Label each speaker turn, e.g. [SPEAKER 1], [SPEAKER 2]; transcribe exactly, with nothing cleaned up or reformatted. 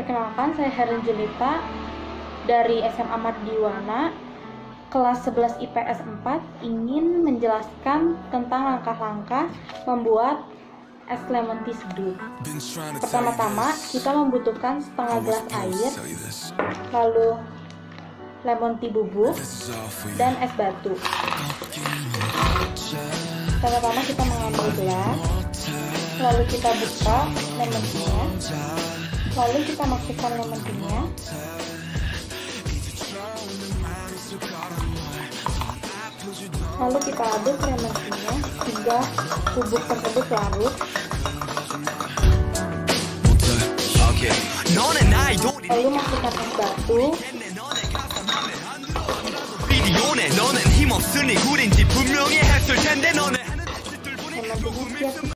[SPEAKER 1] Perkenalkan, saya Herin Julita dari S M A Mardiwana, kelas sebelas I P S empat, ingin menjelaskan tentang langkah-langkah membuat es lemon tea seduh. Pertama-tama, kita membutuhkan setengah gelas air, lalu lemon tea bubuk, dan es batu. Pertama-tama kita mengambil gelas, lalu kita buka lemon tea-nya, lalu kita masukkan lemon tea-nya, lalu kita aduk lemon tea-nya hingga bubuk tersebut larut. Lalu masukkan es batu. Lemon tea siap.